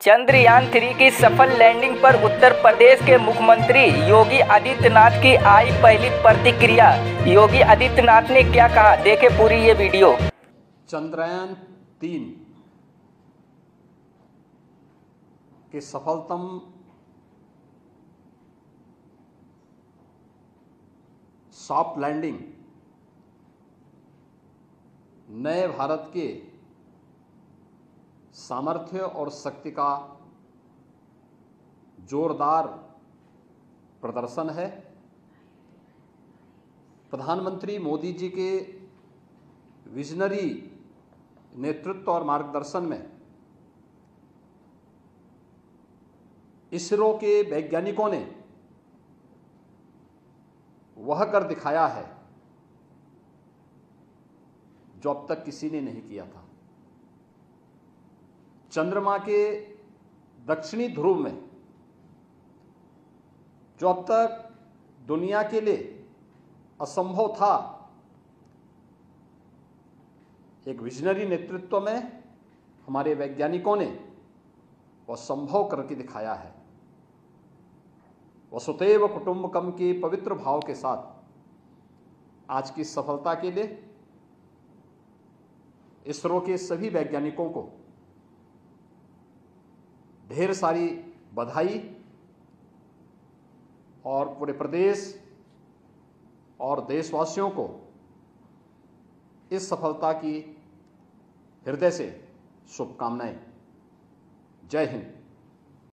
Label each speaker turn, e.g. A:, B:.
A: चंद्रयान-3 की सफल लैंडिंग पर उत्तर प्रदेश के मुख्यमंत्री योगी आदित्यनाथ की आई पहली प्रतिक्रिया। योगी आदित्यनाथ ने क्या कहा, देखें पूरी ये वीडियो।
B: चंद्रयान-3 के सफलतम सॉफ्ट लैंडिंग नए भारत के सामर्थ्य और शक्ति का जोरदार प्रदर्शन है। प्रधानमंत्री मोदी जी के विजनरी नेतृत्व और मार्गदर्शन में इसरो के वैज्ञानिकों ने वह कर दिखाया है जो अब तक किसी ने नहीं किया था। चंद्रमा के दक्षिणी ध्रुव में जो अब तक दुनिया के लिए असंभव था, एक विजनरी नेतृत्व में हमारे वैज्ञानिकों ने वह संभव करके दिखाया है। वसुधैव कुटुंबकम के पवित्र भाव के साथ आज की सफलता के लिए इसरो के सभी वैज्ञानिकों को ढेर सारी बधाई और पूरे प्रदेश और देशवासियों को इस सफलता की हृदय से शुभकामनाएं। जय हिंद।